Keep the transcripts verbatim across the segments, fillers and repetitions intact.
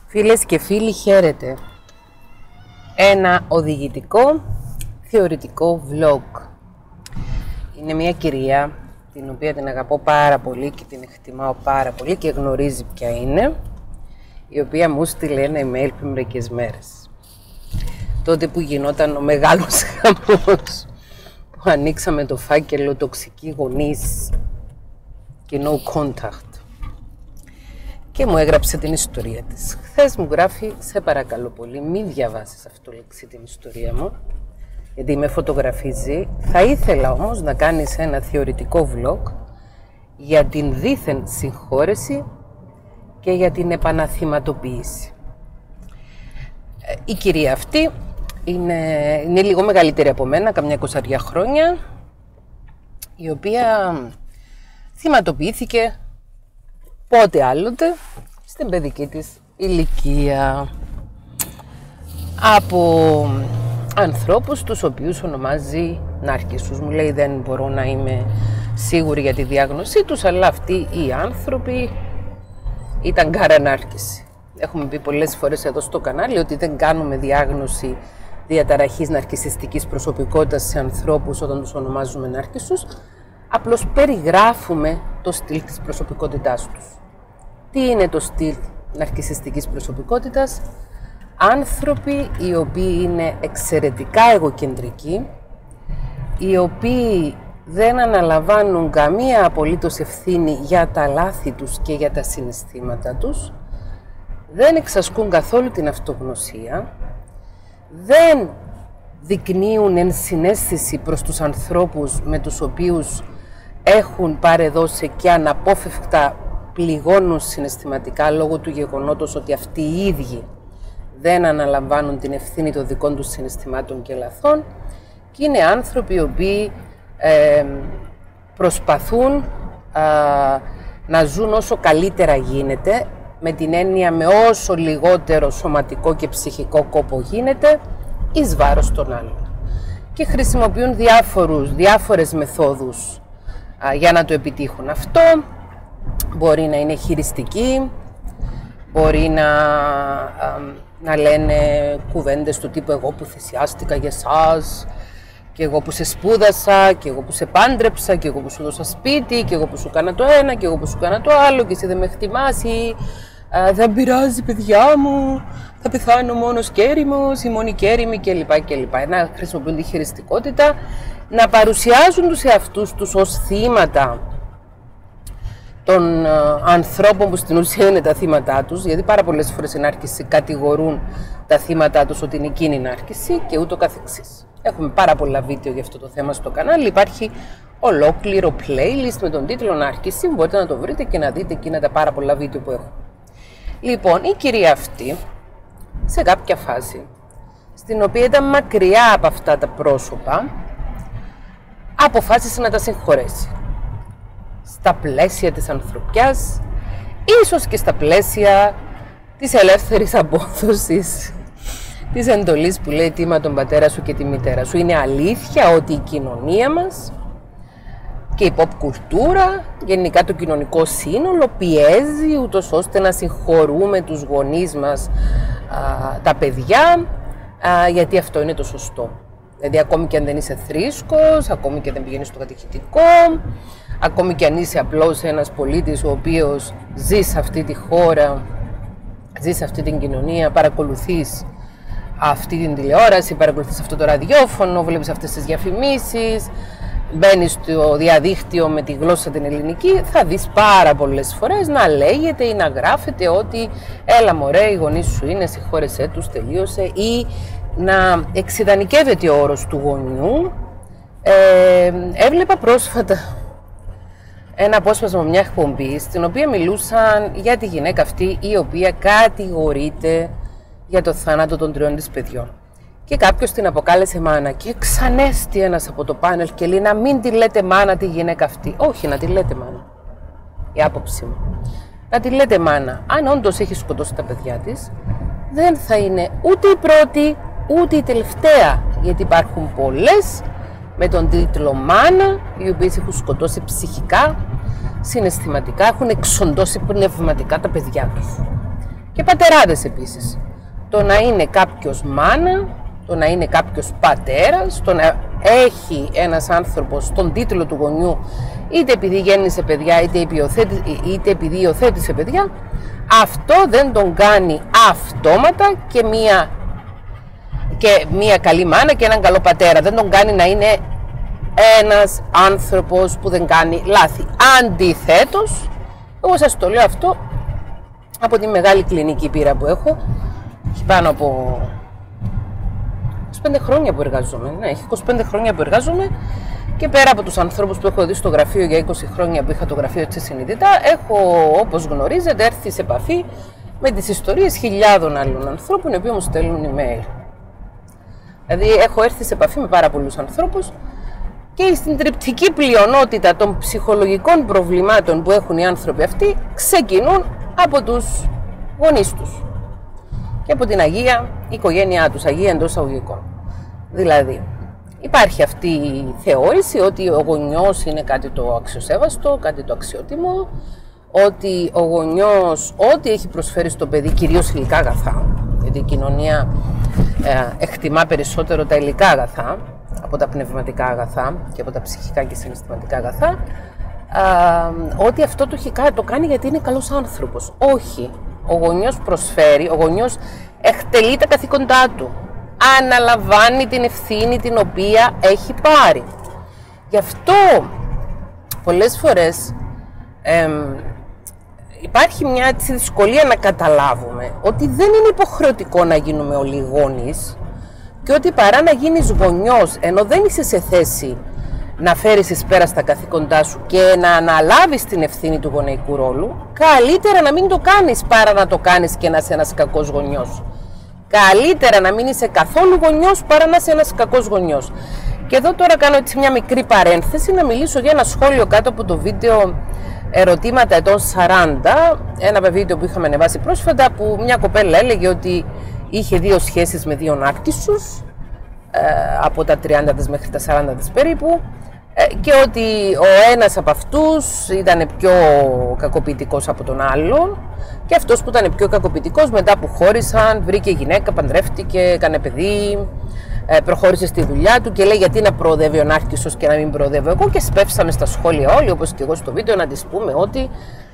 Φίλες και φίλοι, χαίρετε. Ένα οδηγητικό θεωρητικό vlog. Είναι μια κυρία την οποία την αγαπώ πάρα πολύ και την εκτιμάω πάρα πολύ και γνωρίζει ποια είναι, η οποία μου στείλε ένα email πριν μερικές μέρες. Τότε που γινόταν ο μεγάλος χαμός, που ανοίξαμε το φάκελο τοξική γονείς και no contact. Και μου έγραψε την ιστορία της. Χθες μου γράφει, σε παρακαλώ πολύ, μην διαβάσεις αυτό λέξη την ιστορία μου, γιατί με φωτογραφίζει. Θα ήθελα όμως να κάνεις ένα θεωρητικό vlog για την δίθεν συγχώρεση και για την επαναθυματοποίηση. Η κυρία αυτή είναι, είναι λίγο μεγαλύτερη από μένα, καμιά εικοσαριά χρόνια, η οποία θυματοποιήθηκε πότε άλλοτε στην παιδική της ηλικία από ανθρώπους τους οποίους ονομάζει νάρκισσους. Μου λέει δεν μπορώ να είμαι σίγουρη για τη διάγνωσή τους, αλλά αυτοί οι άνθρωποι ήταν κάρα νάρκισση. Έχουμε πει πολλές φορές εδώ στο κανάλι ότι δεν κάνουμε διάγνωση διαταραχής ναρκισσιστικής προσωπικότητας σε ανθρώπους όταν τους ονομάζουμε νάρκισσους. Απλώς περιγράφουμε το στυλ της προσωπικότητάς τους. Τι είναι το στυλ ναρκισσιστικής προσωπικότητας? Άνθρωποι οι οποίοι είναι εξαιρετικά εγωκεντρικοί, οι οποίοι δεν αναλαμβάνουν καμία απολύτως ευθύνη για τα λάθη τους και για τα συναισθήματα τους, δεν εξασκούν καθόλου την αυτογνωσία, δεν δεικνύουν ενσυναίσθηση προς τους ανθρώπους με τους οποίους έχουν παρεδώσει και αναπόφευκτα πληγώνουν συναισθηματικά λόγω του γεγονότος ότι αυτοί οι ίδιοι δεν αναλαμβάνουν την ευθύνη των δικών τους συναισθημάτων και λαθών, και είναι άνθρωποι οι οποίοι ε, προσπαθούν α, να ζουν όσο καλύτερα γίνεται, με την έννοια με όσο λιγότερο σωματικό και ψυχικό κόπο γίνεται, εις βάρος των άλλων. Και χρησιμοποιούν διάφορους, διάφορες μεθόδους α, για να το επιτύχουν αυτό. Μπορεί να είναι χειριστικοί, μπορεί να, α, να λένε κουβέντες του τύπου εγώ που θυσιάστηκα για εσάς, και εγώ που σε σπούδασα, και εγώ που σε πάντρεψα, και εγώ που σου δώσα σπίτι, και εγώ που σου κάνα το ένα, και εγώ που σου κάνα το άλλο, και εσύ δεν με εκτιμάς, ή α, δεν πειράζει παιδιά μου, θα πεθάνω μόνος και έρημος, ή μόνη και έρημη κλπ. κλπ. Να χρησιμοποιούν τη χειριστικότητα, να παρουσιάζουν τους εαυτούς τους ως θύματα των uh, ανθρώπων που στην ουσία είναι τα θύματά τους, γιατί πάρα πολλές φορές οι νάρκισσοι κατηγορούν τα θύματά τους ότι είναι εκείνη η νάρκισση και ούτω καθεξής. Έχουμε πάρα πολλά βίντεο για αυτό το θέμα στο κανάλι, υπάρχει ολόκληρο playlist με τον τίτλο Νάρκισση, μπορείτε να το βρείτε και να δείτε εκείνα τα πάρα πολλά βίντεο που έχω. Λοιπόν, η κυρία αυτή, σε κάποια φάση, στην οποία ήταν μακριά από αυτά τα πρόσωπα, αποφάσισε να τα συγχωρέσει. Στα πλαίσια της ανθρωπιάς, ίσως και στα πλαίσια της ελεύθερης απόδοσης της εντολής που λέει τίμα τον πατέρα σου και τη μητέρα σου. Είναι αλήθεια ότι η κοινωνία μας και η pop κουλτούρα, γενικά το κοινωνικό σύνολο, πιέζει ούτως ώστε να συγχωρούμε τους γονείς μας, α, τα παιδιά, α, γιατί αυτό είναι το σωστό. Δηλαδή ακόμη και αν δεν είσαι θρήσκος, ακόμη και αν δεν πηγαίνεις στο κατηχητικό, ακόμη και αν είσαι απλώς ένας πολίτης ο οποίος ζει σε αυτή τη χώρα, ζει σε αυτή την κοινωνία, παρακολουθείς αυτή την τηλεόραση, παρακολουθείς αυτό το ραδιόφωνο, βλέπεις αυτές τις διαφημίσεις, μπαίνεις στο διαδίκτυο με τη γλώσσα την ελληνική, θα δεις πάρα πολλές φορές να λέγεται ή να γράφεται ότι έλα μωρέ, οι γονείς σου είναι, συγχώρεσέ τους, τελείωσε, ή να εξειδανικεύεται ο όρος του γονιού. Ε, έβλεπα πρόσφατα ένα απόσπασμα με μια εκπομπή στην οποία μιλούσαν για τη γυναίκα αυτή η οποία κατηγορείται για το θάνατο των τριών της παιδιών. Και κάποιος την αποκάλεσε μάνα και ξανέστη ένας από το πάνελ και λέει να μην τη λέτε μάνα τη γυναίκα αυτή. Όχι, να τη λέτε μάνα. Η άποψή μου. Να τη λέτε μάνα. Αν όντως έχει σκοτώσει τα παιδιά της, δεν θα είναι ούτε η πρώτη ούτε η τελευταία. Γιατί υπάρχουν πολλές με τον τίτλο μάνα, οι οποίες έχουν σκοτώσει ψυχικά, συναισθηματικά, έχουν εξοντώσει πνευματικά τα παιδιά τους. Και πατεράδες επίσης. Το να είναι κάποιος μάνα, το να είναι κάποιος πατέρας, το να έχει ένας άνθρωπος τον τίτλο του γονιού, είτε επειδή γέννησε παιδιά, είτε, είτε επειδή υιοθέτησε παιδιά, αυτό δεν τον κάνει αυτόματα και μία, και μία καλή μάνα και έναν καλό πατέρα. Δεν τον κάνει να είναι ένας άνθρωπος που δεν κάνει λάθη. Αντιθέτως, εγώ σας το λέω αυτό από τη μεγάλη κλινική πείρα που έχω, πάνω από είκοσι πέντε χρόνια που εργάζομαι. Ναι, έχει είκοσι πέντε χρόνια που εργάζομαι και πέρα από τους ανθρώπους που έχω δει στο γραφείο για είκοσι χρόνια που είχα το γραφείο έτσι συνειδητά, έχω, όπως γνωρίζετε, έρθει σε επαφή με τις ιστορίες χιλιάδων άλλων ανθρώπων οι οποίοι μου στέλνουν email. Δηλαδή έχω έρθει σε επαφή με πάρα πολλούς ανθρώπους και στην τριπτική πλειονότητα των ψυχολογικών προβλημάτων που έχουν οι άνθρωποι αυτοί ξεκινούν από τους γονείς τους και από την Αγία οικογένειά τους, Αγία εντός εισαγωγικών. Δηλαδή, υπάρχει αυτή η θεώρηση ότι ο γονιός είναι κάτι το αξιοσέβαστο, κάτι το αξιότιμο, ότι ο γονιός ό,τι έχει προσφέρει στο παιδί, κυρίως υλικά αγαθά, γιατί η κοινωνία ε, εκτιμά περισσότερο τα υλικά αγαθά από τα πνευματικά αγαθά και από τα ψυχικά και συναισθηματικά αγαθά, ε, ότι αυτό το, έχει, το κάνει γιατί είναι καλός άνθρωπος. Όχι. Ο γονιός προσφέρει, ο γονιός εκτελεί τα καθήκοντά του. Αναλαμβάνει την ευθύνη την οποία έχει πάρει. Γι' αυτό πολλές φορές εμ, υπάρχει μια έτσι, δυσκολία να καταλάβουμε ότι δεν είναι υποχρεωτικό να γίνουμε όλοι γονείς και ότι παρά να γίνεις γονιός ενώ δεν είσαι σε θέση να φέρεις εις πέρα στα καθήκοντά σου και να αναλάβεις την ευθύνη του γονεϊκού ρόλου, καλύτερα να μην το κάνεις παρά να το κάνεις και να είσαι ένας κακός γονιός. Καλύτερα να μην είσαι καθόλου γονιός παρά να είσαι ένας κακός γονιός. Και εδώ τώρα κάνω έτσι μια μικρή παρένθεση να μιλήσω για ένα σχόλιο κάτω από το βίντεο ερωτήματα ετών σαράντα, ένα βίντεο που είχαμε ανεβάσει πρόσφατα, που μια κοπέλα έλεγε ότι είχε δύο σχέσεις με δύο νάρκισσους, ε, από τα τριάντα της μέχρι τα σαράντα της περίπου, ε, και ότι ο ένας από αυτούς ήταν πιο κακοποιητικός από τον άλλον και αυτός που ήταν πιο κακοποιητικός μετά που χώρισαν βρήκε γυναίκα, παντρεύτηκε, έκανε παιδί, ε, προχώρησε στη δουλειά του και λέει γιατί να προοδεύει ο νάρκισσος και να μην προοδεύω εγώ, και σπεύσαμε στα σχόλια όλοι όπως και εγώ στο βίντεο να της πούμε ότι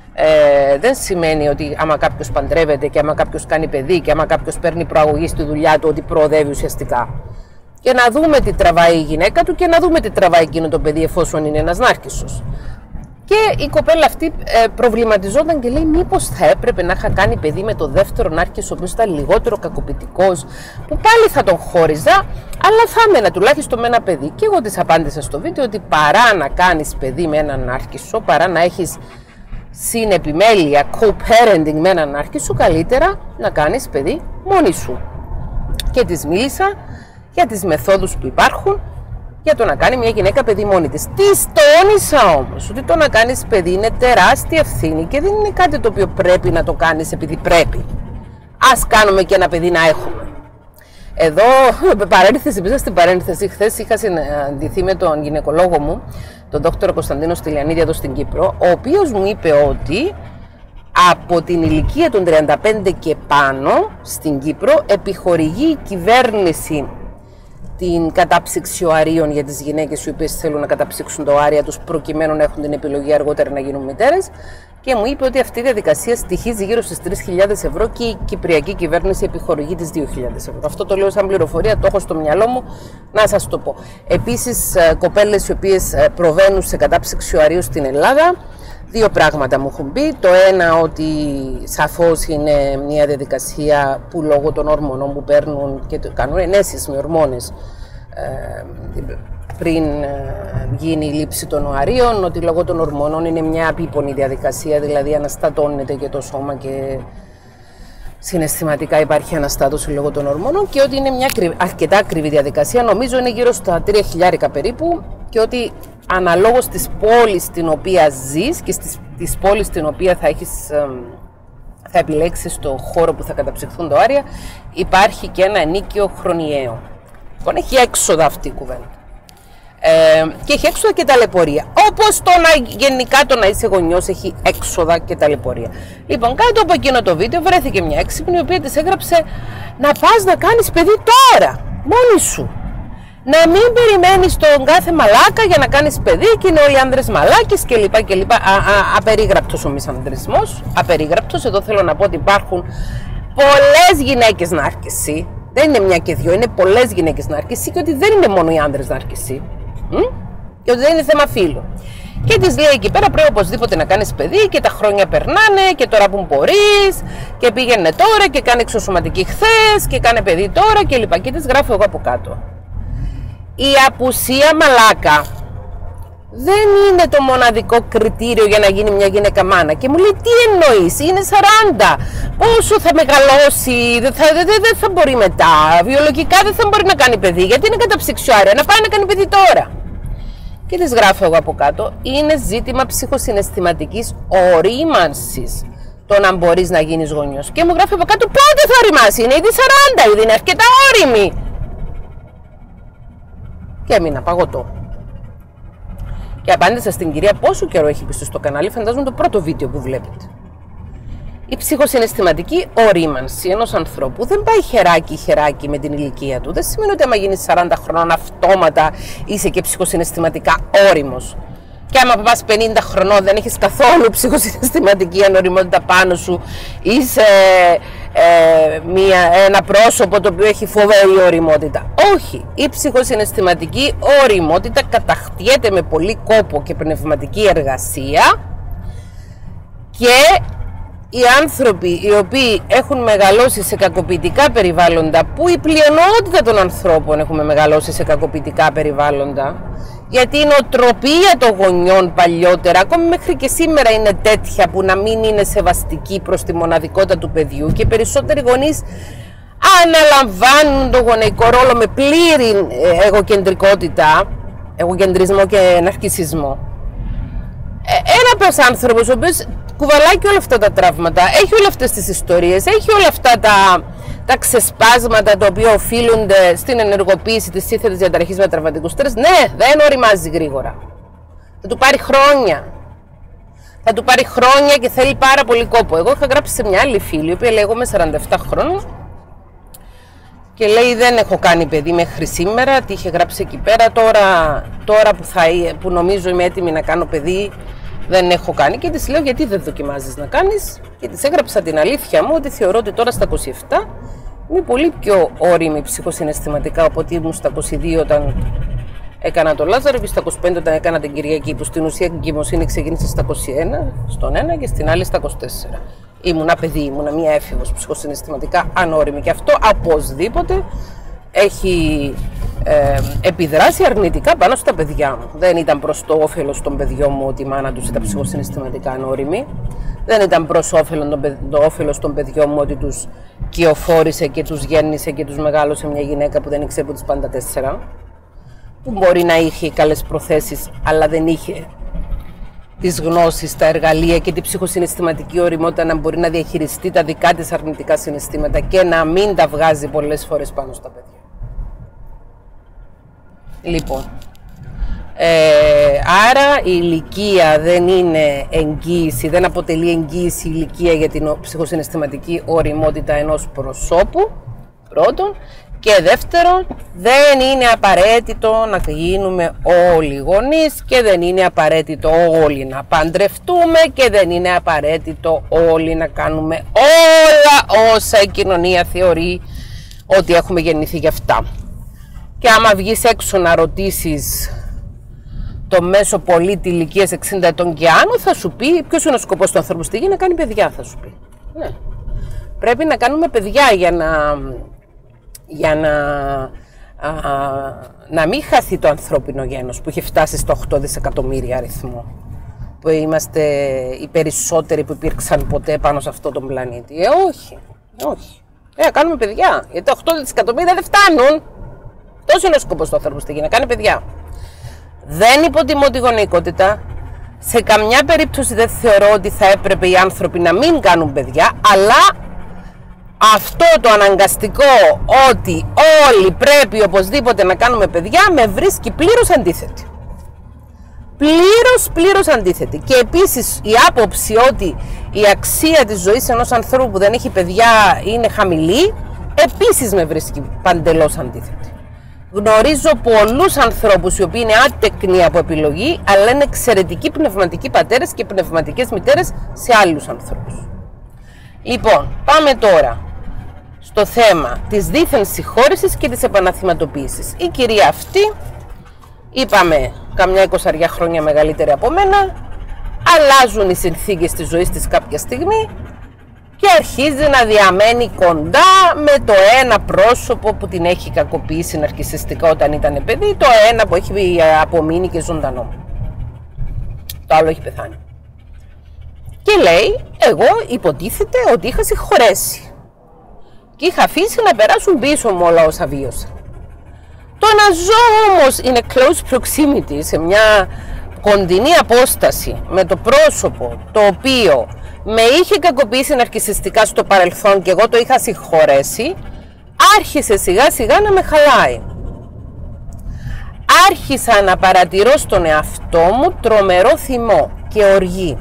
Ε, δεν σημαίνει ότι άμα κάποιος παντρεύεται και άμα κάποιος κάνει παιδί και άμα κάποιος παίρνει προαγωγή στη δουλειά του ότι προοδεύει ουσιαστικά. Και να δούμε τι τραβάει η γυναίκα του και να δούμε τι τραβάει εκείνο το παιδί εφόσον είναι ένας νάρκισσος. Και η κοπέλα αυτή ε, προβληματιζόταν και λέει μήπως θα έπρεπε να είχα κάνει παιδί με το δεύτερο νάρκισσο ο οποίος ήταν λιγότερο κακοποιητικός, που πάλι θα τον χώριζα, αλλά θα έμενα τουλάχιστον με ένα παιδί. Και εγώ της απάντησα στο βίντεο ότι παρά να κάνεις παιδί με έναν νάρκισσο, παρά να έχεις συνεπιμέλεια, co-parenting με έναν νάρκισσο, καλύτερα να κάνεις παιδί μόνη σου. Και της μίλησα για τις μεθόδους που υπάρχουν για το να κάνει μια γυναίκα παιδί μόνη της. Της τόνισα όμως ότι το να κάνεις παιδί είναι τεράστια ευθύνη και δεν είναι κάτι το οποίο πρέπει να το κάνεις επειδή πρέπει. Ας κάνουμε και ένα παιδί να έχουμε. Εδώ, παρένθεση, πίσω στην παρένθεση, χθες είχα συναντηθεί με τον γυναικολόγο μου, τον δόκτωρο Κωνσταντίνο Στυλιανίδη εδώ στην Κύπρο, ο οποίος μου είπε ότι από την ηλικία των τριάντα πέντε και πάνω στην Κύπρο επιχορηγεί η κυβέρνηση την κατάψυξη οαρίων για τις γυναίκες οι οποίες θέλουν να καταψύξουν τα οάρια τους προκειμένου να έχουν την επιλογή αργότερα να γίνουν μητέρες, και μου είπε ότι αυτή η διαδικασία στοιχίζει γύρω στις τρεις χιλιάδες ευρώ και η κυπριακή κυβέρνηση επιχορηγεί τις δύο χιλιάδες ευρώ. Αυτό το λέω σαν πληροφορία, το έχω στο μυαλό μου να σας το πω. Επίσης, κοπέλες οι οποίες προβαίνουν σε κατάψυξη οαρίου στην Ελλάδα, δύο πράγματα μου έχουν πει. Το ένα, ότι σαφώς είναι μια διαδικασία που λόγω των ορμονών που παίρνουν και κάνουν ενέσεις με ορμόνες ε, πριν γίνει η λήψη των οαρίων, ότι λόγω των ορμονών είναι μια απίπονη διαδικασία, δηλαδή αναστατώνεται και το σώμα και συναισθηματικά υπάρχει αναστάτωση λόγω των ορμονών, και ότι είναι μια αρκετά ακριβή διαδικασία, νομίζω είναι γύρω στα τρία χιλιάρικα περίπου, και ότι αναλόγως της πόλης στην οποία ζεις και στις, της πόλης στην οποία θα, έχεις, θα επιλέξεις το χώρο που θα καταψυχθούν τα οάρια, υπάρχει και ένα ενίκιο χρονιαίο. Λοιπόν, έχει έξοδα αυτή η κουβέντα. Ε, και έχει έξοδα και ταλαιπωρία. Όπως το να, γενικά το να είσαι γονιός έχει έξοδα και ταλαιπωρία. Λοιπόν, κάτω από εκείνο το βίντεο βρέθηκε μια έξυπνη, η οποία της έγραψε να πας να κάνεις παιδί τώρα, μόνη σου. Να μην περιμένεις τον κάθε μαλάκα για να κάνεις παιδί και είναι όλοι άνδρες μαλάκες κλπ. κλπ. Α, α, απερίγραπτος ο μισανδρισμός. Απερίγραπτος. Εδώ θέλω να πω ότι υπάρχουν πολλές γυναίκες νάρκισοι. Δεν είναι μια και δυο, είναι πολλές γυναίκες νάρκισοι και ότι δεν είναι μόνο οι άνδρες νάρκισοι. Και ότι δεν είναι θέμα φύλου. Και της λέει εκεί πέρα πρέπει οπωσδήποτε να κάνεις παιδί και τα χρόνια περνάνε και τώρα που μπορείς και πήγαινε τώρα και κάνε εξωσωματική χθες και κάνε παιδί τώρα κλπ. Και, και της γράφω εγώ από κάτω. Η απουσία μαλάκα δεν είναι το μοναδικό κριτήριο για να γίνει μια γυναίκα μάνα. Και μου λέει τι εννοείς, είναι σαράντα, πόσο θα μεγαλώσει, δεν θα, δεν, δεν θα μπορεί μετά, βιολογικά δεν θα μπορεί να κάνει παιδί, γιατί είναι καταψυξιάρια, να πάει να κάνει παιδί τώρα. Και της γράφω εγώ από κάτω, είναι ζήτημα ψυχοσυναισθηματικής ορίμανσης το να μπορείς να γίνεις γονιός. Και μου γράφει από κάτω πότε θα οριμάσει, είναι ήδη σαράντα, ήδη είναι αρκετά όριμη. Και έμεινα παγωτό. Και απάντησα στην κυρία πόσο καιρό έχει πιστεί στο κανάλι, φαντάζομαι το πρώτο βίντεο που βλέπετε. Η ψυχοσυναισθηματική ορίμανση ενός ανθρώπου δεν πάει χεράκι χεράκι με την ηλικία του. Δεν σημαίνει ότι άμα γίνεις σαράντα χρονών αυτόματα είσαι και ψυχοσυναισθηματικά όριμος. Και άμα πας πενήντα χρονών δεν έχεις καθόλου ψυχοσυναισθηματική ανοριμότητα πάνω σου, είσαι ε, μια, ένα πρόσωπο το οποίο έχει φοβερή οριμότητα. Όχι, η ψυχοσυναισθηματική οριμότητα κατακτιέται με πολύ κόπο και πνευματική εργασία και οι άνθρωποι οι οποίοι έχουν μεγαλώσει σε κακοποιητικά περιβάλλοντα, που η πλειονότητα των ανθρώπων έχουμε μεγαλώσει σε κακοποιητικά περιβάλλοντα, γιατί η νοοτροπία των γονιών παλιότερα, ακόμη μέχρι και σήμερα, είναι τέτοια που να μην είναι σεβαστική προς τη μοναδικότητα του παιδιού και περισσότεροι γονείς αναλαμβάνουν τον γονεϊκό ρόλο με πλήρη εγωκεντρικότητα, εγωκεντρισμό και ναρκισσισμό. Ένας άνθρωπος ο οποίος κουβαλάει και όλα αυτά τα τραύματα, έχει όλες αυτές τις ιστορίες, έχει όλα αυτά τα, τα ξεσπάσματα τα οποία οφείλονται στην ενεργοποίηση της σύνθετης διαταραχής μεταβατικού στρες, ναι, δεν οριμάζει γρήγορα. Θα του πάρει χρόνια. Θα του πάρει χρόνια και θέλει πάρα πολύ κόπο. Εγώ είχα γράψει σε μια άλλη φίλη, η οποία λέγομαι σαράντα επτά χρόνων και λέει δεν έχω κάνει παιδί μέχρι σήμερα, τι είχε γράψει εκεί πέρα, τώρα, τώρα που, θα, που νομίζω είμαι έτοιμη να κάνω παιδί, δεν έχω κάνει. Και της λέω γιατί δεν δοκιμάζεις να κάνεις, και της έγραψα την αλήθεια μου ότι θεωρώ ότι τώρα στα είκοσι επτά είμαι πολύ πιο όριμη ψυχοσυναισθηματικά από ότι ήμουν στα είκοσι δύο όταν έκανα το Λάζαρο και στα είκοσι πέντε όταν έκανα την Κυριακή, που στην ουσία η εγκυμοσύνη ξεκίνησε στα είκοσι ένα στον ένα και στην άλλη στα είκοσι τέσσερα. Ήμουνα παιδί, ήμουνα μία έφηβος ψυχοσυναισθηματικά ανώριμη και αυτό οπωσδήποτε έχει ε, επιδράσει αρνητικά πάνω στα παιδιά μου. Δεν ήταν προς το όφελος των παιδιών μου ότι η μάνα τους ήταν ψυχοσυναισθηματικά ανώριμη. Δεν ήταν προς το όφελος των παιδιών μου ότι τους κυοφόρησε και τους γέννησε και τους μεγάλωσε μια γυναίκα που δεν ήξερε από τις πάντα τέσσερα. Που μπορεί να είχε καλές προθέσεις, αλλά δεν είχε τις γνώσεις, τα εργαλεία και την ψυχοσυναισθηματική οριμότητα να μπορεί να διαχειριστεί τα δικά της αρνητικά συναισθήματα και να μην τα βγάζει πολλές φορές πάνω στα παιδιά. Λοιπόν, ε, άρα η ηλικία δεν είναι εγγύηση, δεν αποτελεί εγγύηση η ηλικία για την ψυχοσυναισθηματική οριμότητα ενός προσώπου, πρώτον. Και δεύτερον, δεν είναι απαραίτητο να γίνουμε όλοι γονείς και δεν είναι απαραίτητο όλοι να παντρευτούμε και δεν είναι απαραίτητο όλοι να κάνουμε όλα όσα η κοινωνία θεωρεί ότι έχουμε γεννηθεί γι' αυτά. Και άμα βγεις έξω να ρωτήσεις το μέσο πολίτη ηλικίας εξήντα ετών και άνω, θα σου πει ποιος είναι ο σκοπός του ανθρώπου στη γη, να κάνει παιδιά, θα σου πει. Ναι. Πρέπει να κάνουμε παιδιά για να... για να, α, να μην χαθεί το ανθρώπινο γένος που έχει φτάσει στο οκτώ δισεκατομμύρια αριθμό, που είμαστε οι περισσότεροι που υπήρξαν ποτέ πάνω σε αυτόν τον πλανήτη. Ε, όχι, όχι. Ε, κάνουμε παιδιά, γιατί τα οκτώ δισεκατομμύρια δεν φτάνουν. Τόσο είναι ο σκοπός του ανθρώπου στη γη, να κάνει παιδιά. Δεν υποτιμώ τη γονεϊκότητα. Σε καμιά περίπτωση δεν θεωρώ ότι θα έπρεπε οι άνθρωποι να μην κάνουν παιδιά, αλλά αυτό το αναγκαστικό ότι όλοι πρέπει οπωσδήποτε να κάνουμε παιδιά με βρίσκει πλήρως αντίθετη. Πλήρως, πλήρως αντίθετη. Και επίσης η άποψη ότι η αξία της ζωής ενός ανθρώπου που δεν έχει παιδιά είναι χαμηλή, επίσης με βρίσκει παντελώς αντίθετη. Γνωρίζω πολλούς ανθρώπους οι οποίοι είναι άτεκνοι από επιλογή, αλλά είναι εξαιρετικοί πνευματικοί πατέρες και πνευματικές μητέρες σε άλλους ανθρώπους. Λοιπόν, πάμε τώρα στο θέμα της δίθεν συγχώρεσης και της επαναθυματοποίησης. Η κυρία αυτή, είπαμε, καμιά εικοσαριά χρόνια μεγαλύτερη από μένα, αλλάζουν οι συνθήκες της ζωής της κάποια στιγμή και αρχίζει να διαμένει κοντά με το ένα πρόσωπο που την έχει κακοποιήσει ναρκισσιστικά όταν ήταν παιδί, το ένα που έχει απομείνει και ζωντανό. Το άλλο έχει πεθάνει. Και λέει, εγώ υποτίθεται ότι είχα συγχωρέσει και είχα αφήσει να περάσουν πίσω μου όλα όσα βίωσα. Το να ζω όμως in a close proximity, σε μια κοντινή απόσταση με το πρόσωπο το οποίο με είχε κακοποιήσει ναρκισσιστικά στο παρελθόν και εγώ το είχα συγχωρέσει, άρχισε σιγά σιγά να με χαλάει. Άρχισα να παρατηρώ στον εαυτό μου τρομερό θυμό και οργή.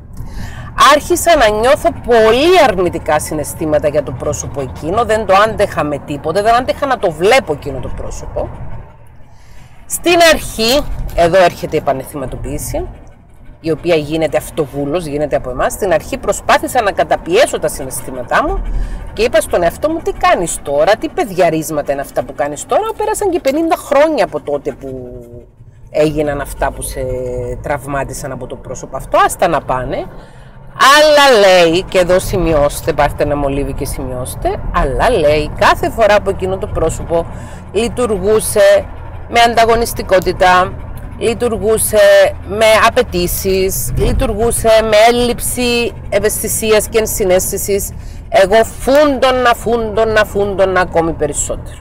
Άρχισα να νιώθω πολύ αρνητικά συναισθήματα για το πρόσωπο εκείνο, δεν το άντεχα με τίποτε, δεν άντεχα να το βλέπω εκείνο το πρόσωπο. Στην αρχή, εδώ έρχεται η επανεθυματοποίηση, η οποία γίνεται αυτοβούλος, γίνεται από εμάς. Στην αρχή προσπάθησα να καταπιέσω τα συναισθήματά μου και είπα στον εαυτό μου, τι κάνεις τώρα, τι παιδιαρίσματα είναι αυτά που κάνεις τώρα. Πέρασαν και πενήντα χρόνια από τότε που έγιναν αυτά που σε τραυμάτισαν από το πρόσωπο αυτό, άστα να πάνε. Αλλά λέει, και εδώ σημειώστε, πάρτε ένα μολύβι και σημειώστε, αλλά λέει κάθε φορά που εκείνο το πρόσωπο λειτουργούσε με ανταγωνιστικότητα, λειτουργούσε με απαιτήσεις, λειτουργούσε με έλλειψη ευαισθησίας και ενσυναίσθησης, εγώ φούντωνα, φούντωνα, φούντωνα ακόμη περισσότερο.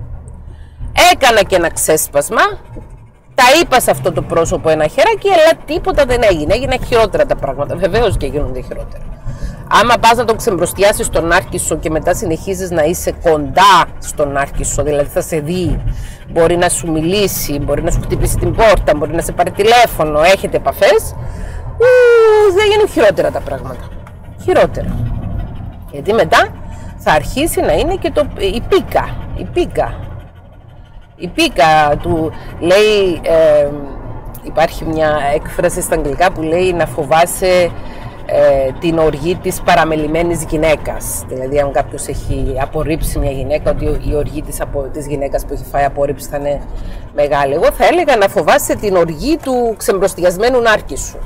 Έκανα και ένα ξέσπασμα, τα είπα σε αυτό το πρόσωπο ένα χεράκι, αλλά τίποτα δεν έγινε. Έγιναν χειρότερα τα πράγματα. Βεβαίως και γίνονται χειρότερα. Άμα πας να τον ξεμπροστιάσεις στον άρχισο και μετά συνεχίζεις να είσαι κοντά στον άρχισο, δηλαδή θα σε δει, μπορεί να σου μιλήσει, μπορεί να σου χτυπήσει την πόρτα, μπορεί να σε πάρει τηλέφωνο, έχετε επαφές, δεν γίνουν χειρότερα τα πράγματα. Χειρότερα. Γιατί μετά θα αρχίσει να είναι και το, η πίκα. Η πίκα. Η πίκα του λέει, ε, υπάρχει μια έκφραση στα αγγλικά που λέει να φοβάσαι ε, την οργή της παραμελημένης γυναίκας. Δηλαδή αν κάποιος έχει απορρίψει μια γυναίκα, ότι η οργή της, απο, της γυναίκας που έχει φάει απόρριψη θα είναι μεγάλη. Εγώ θα έλεγα να φοβάσαι την οργή του ξεμπροστιασμένου νάρκισσου.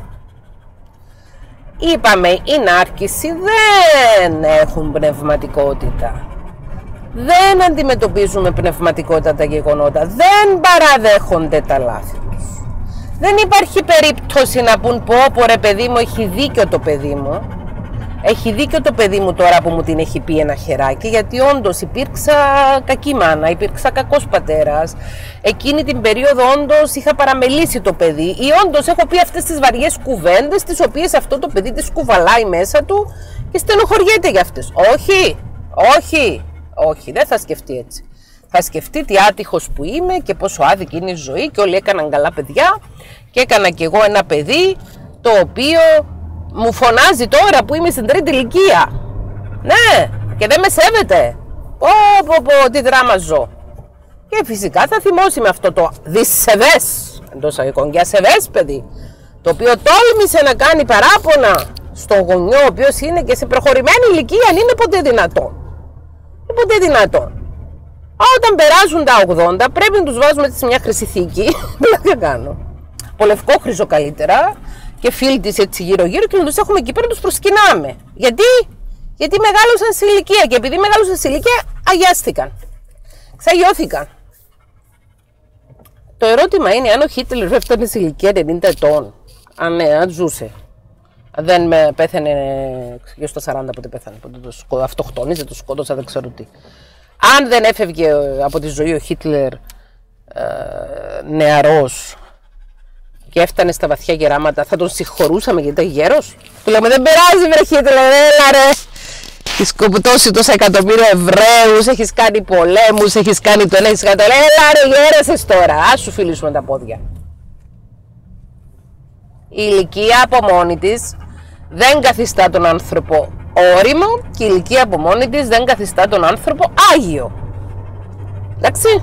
Είπαμε, οι νάρκισσοι δεν έχουν πνευματικότητα. Δεν αντιμετωπίζουν με πνευματικότητα τα γεγονότα, δεν παραδέχονται τα λάθη τους. Δεν υπάρχει περίπτωση να πούν πω πω ρε παιδί μου, έχει δίκιο το παιδί μου. Έχει δίκιο το παιδί μου τώρα που μου την έχει πει ένα χεράκι, γιατί όντως υπήρξα κακή μάνα, υπήρξα κακός πατέρας. Εκείνη την περίοδο όντως είχα παραμελήσει το παιδί ή όντως έχω πει αυτές τις βαριές κουβέντες τις οποίες αυτό το παιδί τις κουβαλάει μέσα του και στενοχωριέται για αυτές. Όχι, όχι. Όχι, δεν θα σκεφτεί έτσι. Θα σκεφτεί τι άτυχος που είμαι και πόσο άδικη είναι η ζωή και όλοι έκαναν καλά παιδιά και έκανα κι εγώ ένα παιδί το οποίο μου φωνάζει τώρα που είμαι στην τρίτη ηλικία. Ναι, και δεν με σέβεται. Πω πω πω, τι δράμα ζω. Και φυσικά θα θυμώσει με αυτό το δυσσεβές, εντός αγωγικών και ασεβές παιδί, το οποίο τόλμησε να κάνει παράπονα στον γονιό, ο οποίος είναι και σε προχωρημένη ηλικία, αν είναι ποτέ δυνατόν. Ποτέ δυνατόν. Όταν περάσουν τα ογδόντα πρέπει να τους βάζουμε σε μια χρυσή θήκη. Τι να κάνω. Από λευκό χρυσό καλύτερα και φίλτις έτσι γύρω γύρω και να τους έχουμε εκεί πέρα να τους προσκυνάμε. Γιατί? Γιατί μεγάλωσαν σε ηλικία και επειδή μεγάλωσαν σε ηλικία αγιάστηκαν. Ξαγιώθηκαν. Το ερώτημα είναι αν ο Χίτλερ έφτανε σε ηλικία ενενήντα ετών. Αν ναι, αν ζούσε. Δεν με πέθανε γύρω στα σαράντα πότε πέθανε, πότε το σκο... αυτοκτόνιζε, το σκότωσα, δεν ξέρω τι. Αν δεν έφευγε από τη ζωή ο Χίτλερ ε, νεαρός και έφτανε στα βαθιά γεράματα, θα τον συγχωρούσαμε γιατί ήταν γέρος. Του λέμε δεν πειράζει βρε Χίτλερ, έλα ρε, έχεις σκοπτώσει τόσα εκατομμύρια Εβραίους, έχεις κάνει πολέμους, έχεις κάνει τον έχεις κάνει τον έλα ρε γέρασες τώρα, ας σου φιλήσουμε τα πόδια. Η ηλικία από μόνη της δεν καθιστά τον άνθρωπο όριμο και η ηλικία από μόνη της δεν καθιστά τον άνθρωπο άγιο. Εντάξει.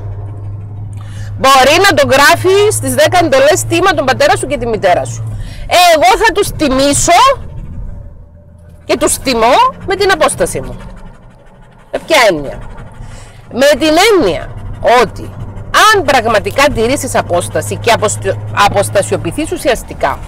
Μπορεί να τον γράφει στις δέκα εντολές τιμα τον πατέρα σου και τη μητέρα σου. Εγώ θα τους τιμήσω και τους τιμώ με την απόσταση μου. Με ποια έννοια? Με την έννοια ότι αν πραγματικά τηρήσεις απόσταση και αποστασιοποιηθείς ουσιαστικά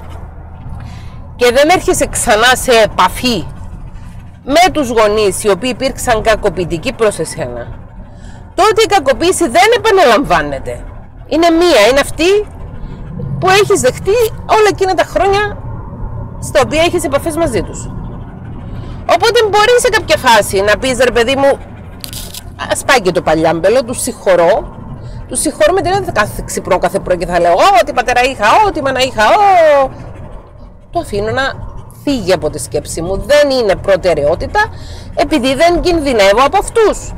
και δεν έρχεσαι ξανά σε επαφή με τους γονείς οι οποίοι υπήρξαν κακοποιητικοί προς εσένα, τότε η κακοποίηση δεν επαναλαμβάνεται. Είναι μία, είναι αυτή που έχεις δεχτεί όλα εκείνα τα χρόνια στα οποία έχεις επαφές μαζί τους. Οπότε μπορεί σε κάποια φάση να πεις ρε παιδί μου, ας πάει και το παλιάμπελο, τους συγχωρώ, τους συγχωρώ με την έννοια κάθε ξυπνώ κάθε πρωί και θα λέω «Ω, τι πατέρα είχα, ω, τι μάνα είχα, ω». Το αφήνω να φύγει από τη σκέψη μου, δεν είναι προτεραιότητα επειδή δεν κινδυνεύω από αυτούς.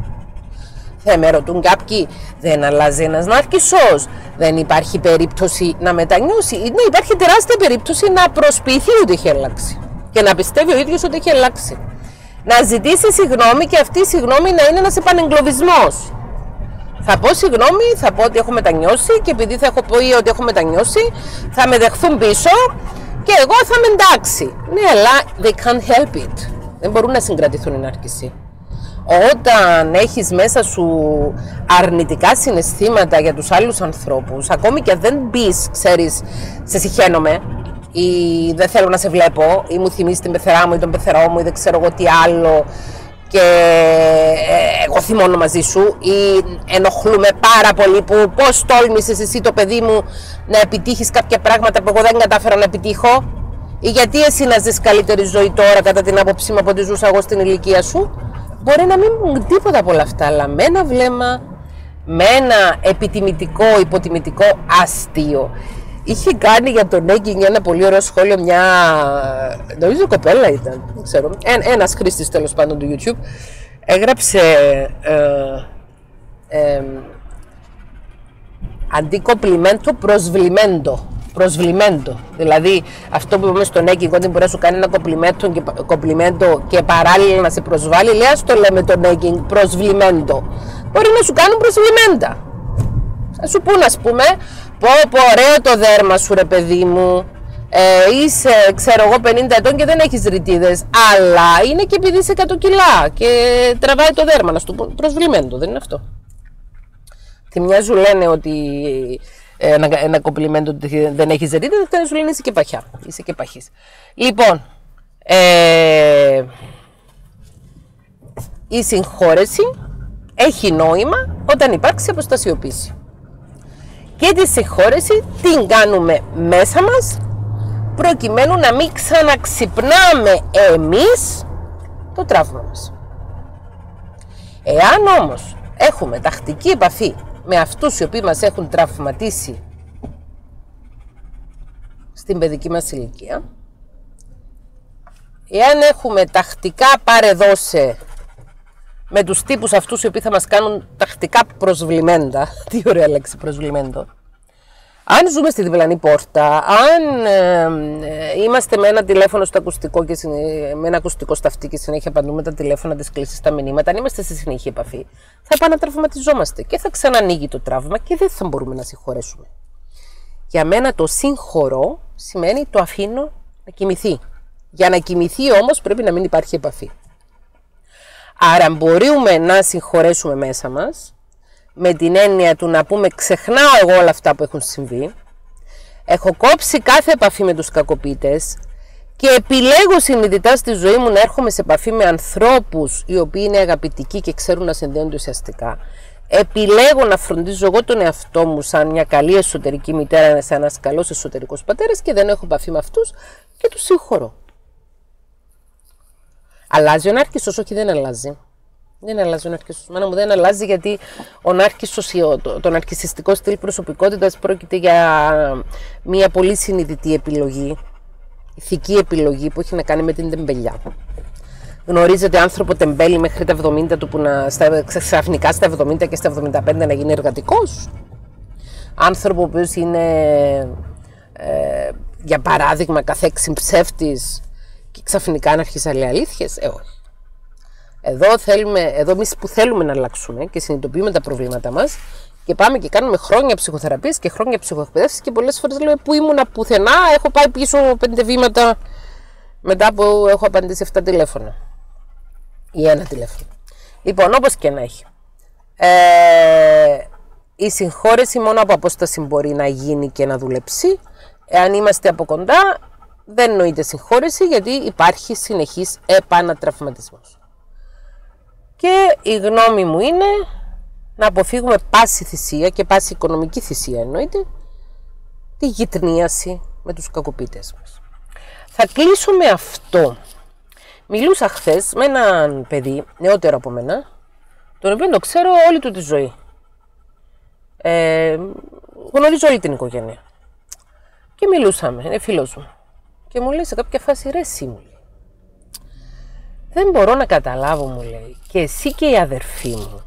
Θα με ρωτούν κάποιοι, δεν αλλάζει ένας ναρκισσός, δεν υπάρχει περίπτωση να μετανιώσει? Ναι, υπάρχει τεράστια περίπτωση να προσποιηθεί ότι έχει αλλάξει και να πιστεύει ο ίδιος ότι έχει αλλάξει. Να ζητήσει συγγνώμη και αυτή η συγγνώμη να είναι ένας επανεγκλωβισμός. Θα πω συγγνώμη, θα πω ότι έχω μετανιώσει και επειδή θα έχω πει ότι έχω μετανιώσει, θα με δεχθούν πίσω και εγώ θα είμαι εντάξει. Ναι, αλλά they can't help it. Δεν μπορούν να συγκρατηθούν οι ναρκισσοί. Όταν έχεις μέσα σου αρνητικά συναισθήματα για τους άλλους ανθρώπους, ακόμη και δεν πεις, ξέρεις, σε συχαίνομαι ή δεν θέλω να σε βλέπω ή μου θυμίζεις την πεθερά μου ή τον πεθερό μου ή δεν ξέρω εγώ τι άλλο και εγώ θυμώνω μαζί σου ή ενοχλούμε πάρα πολύ που πώς τόλμησες εσύ το παιδί μου να επιτύχεις κάποια πράγματα που εγώ δεν κατάφερα να επιτύχω ή γιατί εσύ να ζεις καλύτερη ζωή τώρα κατά την άποψή μου από ό,τι ζούσα εγώ στην ηλικία σου. Μπορεί να μην μου τίποτα από όλα αυτά, αλλά με ένα βλέμμα, με ένα επιτιμητικό, υποτιμητικό αστείο. Είχε κάνει για τον Έγκινγκ ένα πολύ ωραίο σχόλιο μια, νομίζω κοπέλα ήταν, δεν ξέρω, Εν, ένας χρήστης τέλος πάντων του YouTube, έγραψε ε, ε, αντί κομπλιμέντο προσβλημέντο. Προσβλημέντο. Δηλαδή, αυτό που είπαμε στον Έγκινγκ, ότι μπορεί να σου κάνει ένα κομπλιμέντο και, κομπλιμέντο και παράλληλα να σε προσβάλλει, λέει, ας το λέμε τον Έγκινγκ προσβλημέντο. Μπορεί να σου κάνουν προσβλημέντα. Θα σου πούν, ας πούμε, πω πω ωραίο το δέρμα σου ρε παιδί μου, ε, είσαι ξέρω εγώ πενήντα ετών και δεν έχεις ρητίδες, αλλά είναι και επειδή είσαι εκατό κιλά και τραβάει το δέρμα, να σου πούν προσβλημέντο, δεν είναι αυτό. Τη μια σου λένε ότι ένα, ένα κομπλιμέντο ότι δεν έχεις ρητίδες, και σου λένε είσαι και παχιά, είσαι και παχής. Λοιπόν, ε, η συγχώρεση έχει νόημα όταν υπάρξει αποστασιοποίηση. Και τη συγχώρεση την κάνουμε μέσα μας προκειμένου να μην ξαναξυπνάμε εμείς το τραύμα μας. Εάν όμως έχουμε τακτική επαφή με αυτούς οι οποίοι μας έχουν τραυματίσει στην παιδική μας ηλικία, εάν έχουμε τακτικά πάρε-δώσε με τους τύπους αυτούς οι οποίοι θα μας κάνουν τακτικά προσβλημέντα, τι ωραία λέξη προσβλημέντο, αν ζούμε στη διπλανή πόρτα, αν ε, ε, είμαστε με ένα τηλέφωνο στο ακουστικό και με ένα ακουστικό σταυτί και συνέχεια απαντούμε τα τηλέφωνα, τις κλήσεις, τα μηνύματα, αν είμαστε σε συνεχή επαφή, θα επανατραυματιζόμαστε και θα ξανανοίγει το τραύμα και δεν θα μπορούμε να συγχωρέσουμε. Για μένα το συγχωρώ σημαίνει το αφήνω να κοιμηθεί. Για να κοιμηθεί όμως πρέπει να μην υπάρχει επαφή. Άρα μπορούμε να συγχωρέσουμε μέσα μας, με την έννοια του να πούμε ξεχνάω εγώ όλα αυτά που έχουν συμβεί, έχω κόψει κάθε επαφή με τους κακοποιητές και επιλέγω συνειδητά στη ζωή μου να έρχομαι σε επαφή με ανθρώπους οι οποίοι είναι αγαπητικοί και ξέρουν να συνδέονται ουσιαστικά. Επιλέγω να φροντίζω εγώ τον εαυτό μου σαν μια καλή εσωτερική μητέρα, σαν ένας καλός εσωτερικός πατέρας και δεν έχω επαφή με αυτούς και τους συγχωρώ. Αλλάζει ο ναρκισσός? Όχι, δεν αλλάζει. Δεν αλλάζει ο ναρκισσός. Μάνα μου, δεν αλλάζει, γιατί ο ναρκισσός, το, το ναρκισσιστικό στυλ προσωπικότητας πρόκειται για μια πολύ συνειδητή επιλογή, ηθική επιλογή που έχει να κάνει με την τεμπελιά. Γνωρίζετε άνθρωπο τεμπέλη μέχρι τα εβδομήντα του που να, στα, ξαφνικά στα εβδομήντα και στα εβδομήντα πέντε να γίνει εργατικός. Άνθρωπο ο οποίος είναι, ε, για παράδειγμα, καθέξιν ψεύτης και ξαφνικά να αρχίσει να λέει αλήθειες. Ε, όχι. Εδώ, θέλουμε, εδώ εμείς που θέλουμε να αλλάξουμε και συνειδητοποιούμε τα προβλήματα μας και πάμε και κάνουμε χρόνια ψυχοθεραπείας και χρόνια ψυχοεκπαίδευσης και πολλές φορές λέω που ήμουνα πουθενά, έχω πάει πίσω πέντε βήματα μετά που έχω απαντήσει εφτά τηλέφωνα ή ένα τηλέφωνο. Λοιπόν, όπως και να έχει. Ε, η συγχώρεση μόνο από απόσταση μπορεί να γίνει και να δουλέψει. Εάν είμαστε από κοντά, δεν νοείται συγχώρεση γιατί υπάρχει συνεχής επανατραυματισμός. Και η γνώμη μου είναι να αποφύγουμε πάση θυσία και πάση οικονομική θυσία εννοείται τη γυτνίαση με τους κακοποιητές μας. Θα κλείσω με αυτό. Μιλούσα χθες με έναν παιδί νεότερο από μένα, τον οποίο το ξέρω όλη του τη ζωή. Ε, γνωρίζω όλη την οικογένεια. Και μιλούσαμε, είναι φίλος μου. Και μου λέει σε κάποια φάση, ρε εσύ μου λέει, δεν μπορώ να καταλάβω μου λέει, και εσύ και η αδερφή μου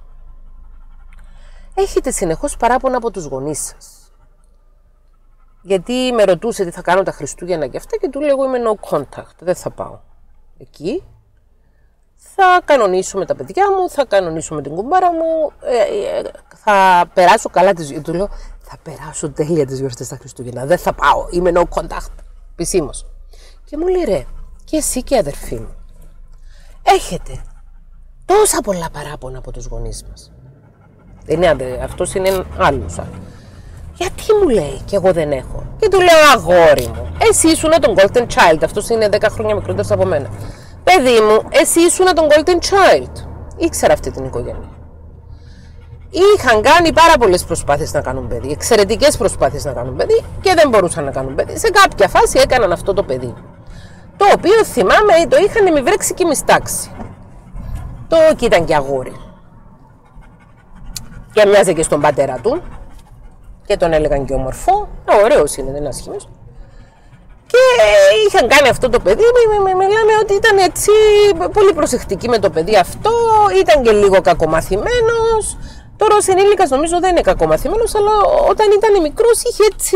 έχετε συνεχώς παράπονα από τους γονείς σας. Γιατί με ρωτούσε τι θα κάνω τα Χριστούγεννα και αυτά και του λέω εγώ είμαι no contact, δεν θα πάω εκεί. Θα κανονίσω με τα παιδιά μου, θα κανονίσω με την κουμπάρα μου, ε, ε, θα περάσω καλά τις γιορτές. Του λέω θα περάσω τέλεια τις γιορτές τα Χριστούγεννα, δεν θα πάω, είμαι no contact, επισήμως. Και μου λέει ρε, και εσύ και η αδερφή μου έχετε τόσα πολλά παράπονα από τους γονείς μας. Δεν είναι, αυτός είναι άλλος. Γιατί μου λέει και εγώ δεν έχω. Και του λέω αγόρι μου, εσύ ήσουν τον golden child, αυτός είναι δέκα χρόνια μικρότερος από μένα. Παιδί μου, εσύ ήσουν τον golden child. Ήξερα αυτή την οικογένεια. Είχαν κάνει πάρα πολλές προσπάθειες να κάνουν παιδί, εξαιρετικές προσπάθειες να κάνουν παιδί και δεν μπορούσαν να κάνουν παιδί. Σε κάποια φάση έκαναν αυτό το παιδί. Το οποίο θυμάμαι το είχαν μη βρέξει και μη στάξει. Το και ήταν και αγόρι. Και μοιάζε και στον πατέρα του. Και τον έλεγαν και ομορφό. Ωραίος είναι, δεν είναι άσχημος. Και είχαν κάνει αυτό το παιδί. Μιλάμε ότι ήταν έτσι πολύ προσεκτικοί με το παιδί αυτό. Ήταν και λίγο κακομαθημένος. Τώρα ως ενήλικας νομίζω δεν είναι κακομαθημένος, αλλά όταν ήταν μικρός είχε έτσι.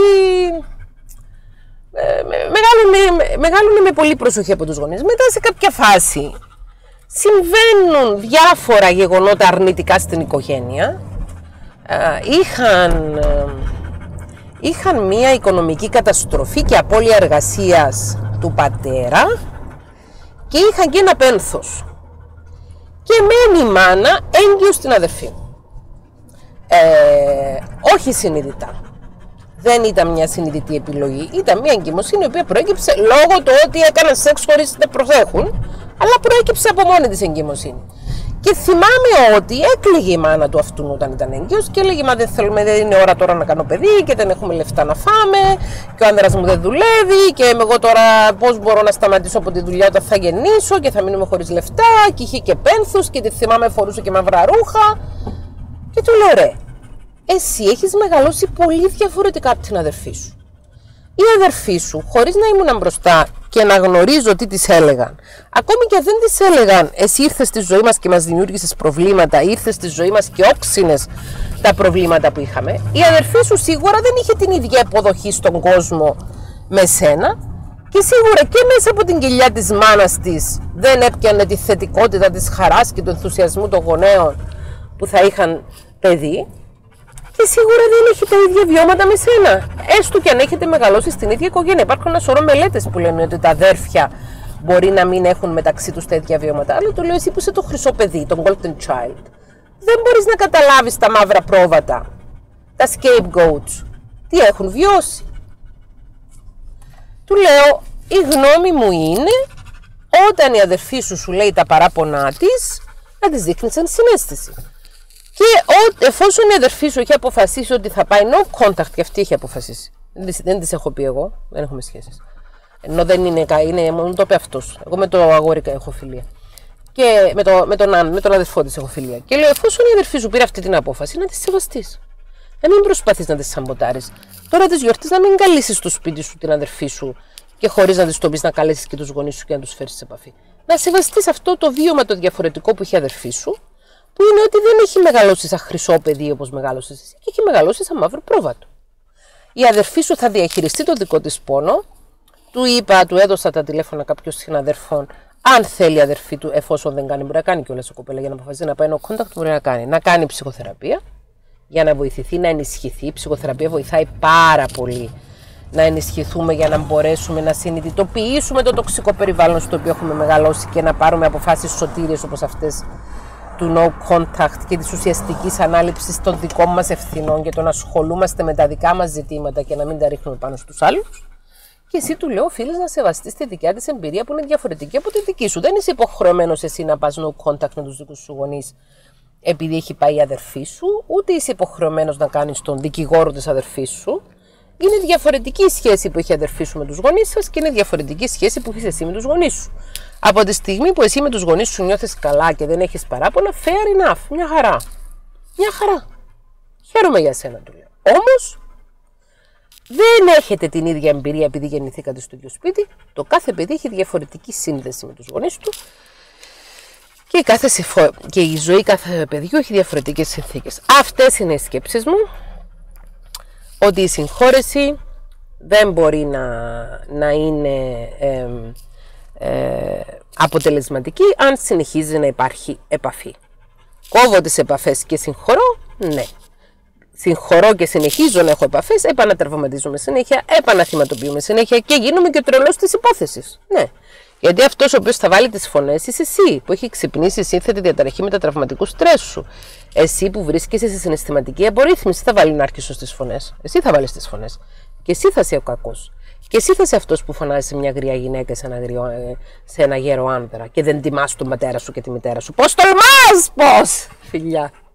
Μεγάλωνε, μεγάλωνε με πολύ προσοχή από τους γονείς. Μετά σε κάποια φάση συμβαίνουν διάφορα γεγονότα αρνητικά στην οικογένεια. Είχαν, είχαν μία οικονομική καταστροφή και απώλεια εργασίας του πατέρα και είχαν και ένα πένθος. Και μένει η μάνα έγκυος στην αδερφή. Ε, όχι συνειδητά. Δεν ήταν μια συνειδητή επιλογή, ήταν μια εγκυμοσύνη η οποία προέκυψε λόγω του ότι έκαναν σεξ χωρίς να προσέχουν, αλλά προέκυψε από μόνη της εγκυμοσύνη. Και θυμάμαι ότι έκλαιγε η μάνα του αυτού όταν ήταν έγκυος και έλεγε: μα δεν θέλουμε, δεν είναι ώρα τώρα να κάνω παιδί και δεν έχουμε λεφτά να φάμε και ο άνδρας μου δεν δουλεύει και εγώ τώρα πώς μπορώ να σταματήσω από τη δουλειά όταν θα γεννήσω και θα μείνουμε χωρίς λεφτά και είχε και πένθους και τη θυμάμαι φορούσε και μαύρα ρούχα. Και του λέω: ρε, εσύ έχεις μεγαλώσει πολύ διαφορετικά από την αδερφή σου. Η αδερφή σου, χωρίς να ήμουν μπροστά και να γνωρίζω τι της έλεγαν, ακόμη και αν δεν της έλεγαν εσύ ήρθες στη ζωή μας και μας δημιούργησες προβλήματα, ήρθες στη ζωή μας και όξινες τα προβλήματα που είχαμε, η αδερφή σου σίγουρα δεν είχε την ίδια αποδοχή στον κόσμο με σένα και σίγουρα και μέσα από την κοιλιά της μάνας της δεν έπιανε τη θετικότητα της χαράς και του ενθουσιασμού των γονέων που θα είχαν παιδί. Και σίγουρα δεν έχει τα ίδια βιώματα με σένα. Έστω και αν έχετε μεγαλώσει στην ίδια οικογένεια. Υπάρχουν ένα σωρό μελέτες που λένε ότι τα αδέρφια μπορεί να μην έχουν μεταξύ τους τα ίδια βιώματα. Αλλά το λέω εσύ που είσαι το χρυσό παιδί, τον golden child. Δεν μπορείς να καταλάβεις τα μαύρα πρόβατα, τα scapegoats, τι έχουν βιώσει. Του λέω, η γνώμη μου είναι όταν η αδερφή σου σου λέει τα παράπονά της, να της δείχνεις σαν συναίσθηση. Και ό, εφόσον η αδερφή σου έχει αποφασίσει ότι θα πάει no contact, και αυτή έχει αποφασίσει. Δεν, δεν της έχω πει εγώ, δεν έχουμε σχέσεις. Ενώ δεν είναι, είναι μόνο το είπε αυτός. Εγώ με το αγόρι έχω φιλία. Και με, το, με, τον, με τον αδερφό της έχω φιλία. Και λέω, εφόσον η αδερφή σου πήρε αυτή την απόφαση, να τη σεβαστείς. Να μην προσπαθείς να τη σαμποτάρεις. Τώρα τις γιορτές να μην καλήσεις στο σπίτι σου την αδερφή σου και χωρίς να της το πεις να καλέσεις και τους γονείς σου και να τους φέρεις σε επαφή. Να σεβαστείς αυτό το βίωμα το διαφορετικό που έχει η αδερφή σου, που είναι ότι δεν έχει μεγαλώσει σαν χρυσό παιδί όπως μεγάλωσες εσύ και έχει μεγαλώσει σαν μαύρο πρόβατο. Η αδερφή σου θα διαχειριστεί το δικό της πόνο. Του είπα, του έδωσα τα τηλέφωνα κάποιων συναδερφών. Αν θέλει η αδερφή του, εφόσον δεν κάνει, μπορεί να κάνει κιόλας η κοπέλα για να αποφασίσει να πάει no contact, μπορεί να κάνει. Να κάνει ψυχοθεραπεία για να βοηθηθεί, να ενισχυθεί. Η ψυχοθεραπεία βοηθάει πάρα πολύ να ενισχυθούμε για να μπορέσουμε να συνειδητοποιήσουμε το τοξικό περιβάλλον στο οποίο έχουμε μεγαλώσει και να πάρουμε αποφάσεις σωτήριες όπως αυτές του no contact και της ουσιαστικής ανάληψης των δικών μας ευθυνών και το να ασχολούμαστε με τα δικά μας ζητήματα και να μην τα ρίχνουμε πάνω στους άλλους. Και εσύ του λέω, οφείλεις να σεβαστείς τη δικιά της εμπειρία που είναι διαφορετική από τη δική σου. Δεν είσαι υποχρεωμένος εσύ να πας no contact με τους δικούς σου γονείς επειδή έχει πάει η αδερφή σου, ούτε είσαι υποχρεωμένος να κάνεις τον δικηγόρο της αδερφής σου. Είναι διαφορετική η σχέση που έχει η αδερφή σου με τους γονείς σας και είναι διαφορετική η σχέση που έχεις εσύ με τους γονείς σου. Από τη στιγμή που εσύ με τους γονείς σου νιώθεις καλά και δεν έχεις παράπονα, fair enough, μια χαρά. Μια χαρά. Χαίρομαι για σένα, του λέω. Όμως, δεν έχετε την ίδια εμπειρία επειδή γεννηθήκατε στο ίδιο σπίτι. Το κάθε παιδί έχει διαφορετική σύνδεση με τους γονείς του και, κάθε συμφο... και η ζωή κάθε παιδιού έχει διαφορετικές συνθήκες. Αυτές είναι οι σκέψεις μου. Ότι η συγχώρεση δεν μπορεί να, να είναι ε, ε, αποτελεσματική αν συνεχίζει να υπάρχει επαφή. Κόβω τις επαφές και συγχωρώ, ναι. Συγχωρώ και συνεχίζω να έχω επαφές, επανατραυματίζομαι συνέχεια, επαναθυματοποιούμε συνέχεια και γίνομαι και ο τρελός της υπόθεσης. Ναι. Γιατί αυτός ο οποίος θα βάλει τις φωνές είσαι εσύ, που έχει ξυπνήσει σύνθετη διαταραχή μετατραυματικού στρες σου. Εσύ που βρίσκεσαι σε συναισθηματική απορρίθμιση, θα βάλει να άρχισω στις φωνές. Εσύ θα βάλεις τις φωνές. Και εσύ θα είσαι ο κακός. Και εσύ θα είσαι αυτός που φωνάζει σε μια γριά γυναίκα, σε ένα, γριο, σε ένα γέρο άνδρα και δεν τιμάς τον πατέρα σου και τη μητέρα σου. Πώς τολμάς, πώς! Φιλιά.